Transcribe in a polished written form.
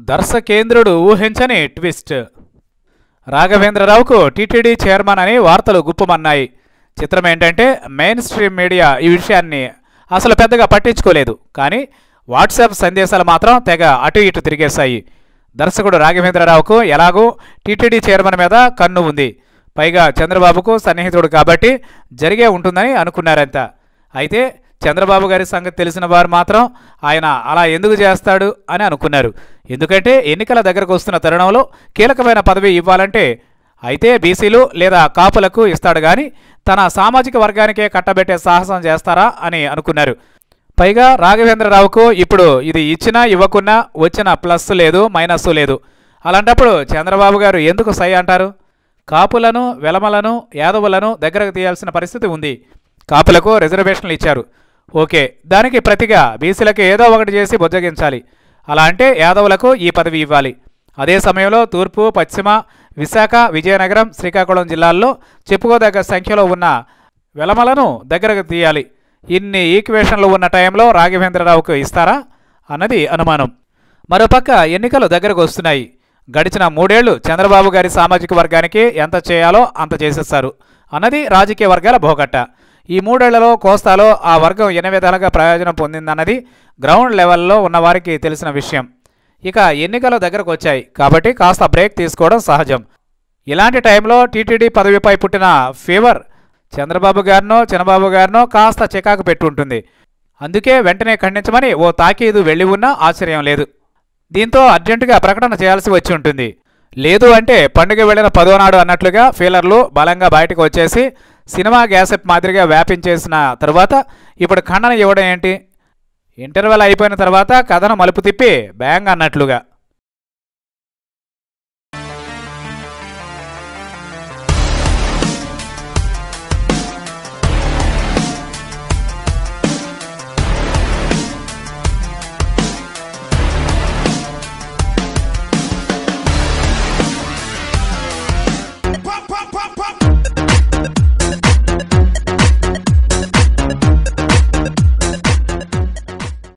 దర్శకేంద్రుడు ఊహించని twist. రాఘవేంద్రరావుకు TTD chairman అని వార్తలు గుప్పమన్నాయి. చిత్రం ఏంటంటే మెయిన్ స్ట్రీమ్ మీడియా ఈ విషయాన్ని అసలు పెద్దగా పట్టించుకోలేదు. కానీ వాట్సాప్ సందేశాలు మాత్రం తెగ అటు ఇటు తిరిగేశాయి. దర్శకుడు రాఘవేంద్రరావుకు ఎలాగూ టీటీడీ చైర్మన్ మీద కన్ను ఉంది. పైగా చంద్రబాబుకు సన్నిహితుడు కాబట్టి జరిగే ఉంటుందని అనుకున్నారంతా. అయితే చంద్రబాబు గారి సంగతి తెలిసిన వారు మాత్రం ఆయన అలా ఎందుకు చేస్తాడు అని అనుకున్నారు. ఎందుకంటే ఎన్నికల దగ్గరకు వస్తున్న తరుణంలో కీలకమైన పదవి ఇవ్వాలంటే అయితే బీసీలు లేదా కాపులకు ఇస్తాడు కానీ తన సామాజిక వర్గానికే కట్టబెట్టే సాహసం చేస్తారా అని అనుకున్నారు. పైగా రాఘవేంద్రరావుకు ఇప్పుడు ఇది ఇచ్చినా ఇవ్వకున్నా వచ్చిన ప్లస్ లేదు మైనస్ లేదు. అలాంటప్పుడు చంద్రబాబు గారు ఎందుకు సై అంటారు? కాపులను వెలమలను యాదవులను దగ్గరకు తీయాల్సిన పరిస్థితి ఉంది. కాపులకు రిజర్వేషన్లు ఇచ్చారు, ఓకే. దానికి ప్రతిగా బీసీలకు ఏదో ఒకటి చేసి బుజ్జగించాలి. అలా అంటే యాదవులకు ఈ పదవి ఇవ్వాలి. అదే సమయంలో తూర్పు పశ్చిమ విశాఖ విజయనగరం శ్రీకాకుళం జిల్లాల్లో చెప్పుకోదగ్గ సంఖ్యలో ఉన్న వెలమలను దగ్గరకు తీయాలి. ఇన్ని ఈక్వేషన్లు ఉన్న టైంలో రాఘవేంద్రరావుకు ఇస్తారా అన్నది అనుమానం. మరోపక్క ఎన్నికలు దగ్గరకు వస్తున్నాయి. గడిచిన 3 ఏళ్లు చంద్రబాబు గారి సామాజిక వర్గానికి ఎంత చేయాలో అంత చేసేస్తారు అన్నది రాజకీయ వర్గాల భోగట్ట. ఈ 3 ఏళ్లలో కోస్తాలో ఆ వర్గం ఎన్ని విధాలుగా ప్రయోజనం పొందిందన్నది గ్రౌండ్ లెవెల్లో ఉన్నవారికి తెలిసిన విషయం. ఇక ఎన్నికలు దగ్గరకు వచ్చాయి కాబట్టి కాస్త బ్రేక్ తీసుకోవడం సహజం. ఇలాంటి టైంలో టీటీడీ పదవిపై పుట్టిన ఫీవర్ చంద్రబాబు గారినో చిన్నబాబు గారినో కాస్త చికాకు పెట్టుంటుంది. అందుకే వెంటనే ఖండించమని ఓ తాకీదు వెళ్ళి ఉన్నా ఆశ్చర్యం లేదు. దీంతో అర్జెంటుగా ప్రకటన చేయాల్సి వచ్చి ఉంటుంది. లేదు అంటే పండుగ వెళ్ళిన 10వ నాడు అన్నట్లుగా ఫీలర్లు బలంగా బయటకు వచ్చేసి సినిమా గ్యాసెప్ మాదిరిగా వ్యాపించేసిన తరువాత ఇప్పుడు ఖండన ఇవ్వడం ఏంటి? ఇంటర్వెల్ అయిపోయిన తర్వాత కథను మలుపు తిప్పి బ్యాంగ్ అన్నట్లుగా.